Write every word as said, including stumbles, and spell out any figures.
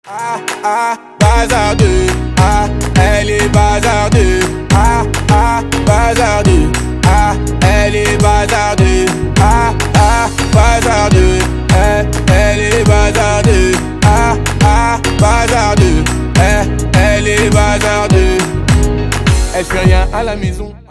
Ah ah, bazardeux. Ah, elle est bazardeux. Ah ah, bazardeux. Ah, elle est bazardeux. Ah ah, bazardeux. Eh, elle est bazardeux. Ah ah, bazardeux. Eh, elle est bazardeux. Elle fait rien à la maison.